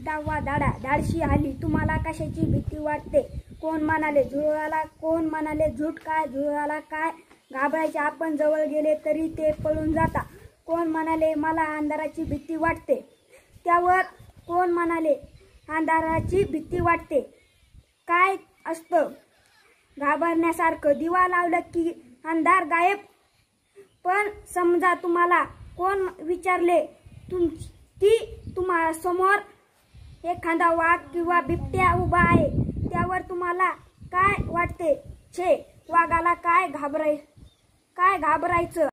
डावा धाडा धाडशी आली तुम्हाला कशाची भीती वाटते. कोण म्हणाले झुरळाला कोण म्हणाले झूट काय झुरळाला काय घाबरायचे आपण जवळ गेले तरी ते पळून जाता. कोण म्हणाले मला अंधाराची भीती वाटते. त्यावर कोण म्हणाले अंधाराची भीती वाटते. काय असतं घाबरण्यासारखं दिवा लावलं की अंधार गायब. पण समजा तुम्हाला कोण विचारले की तुम्हाला समोर एखादा वाघ किंवा बिबट्या उभा आहे त्यावर तुम्हाला काय वाटते. छे वाघाला काय घाबरायचं.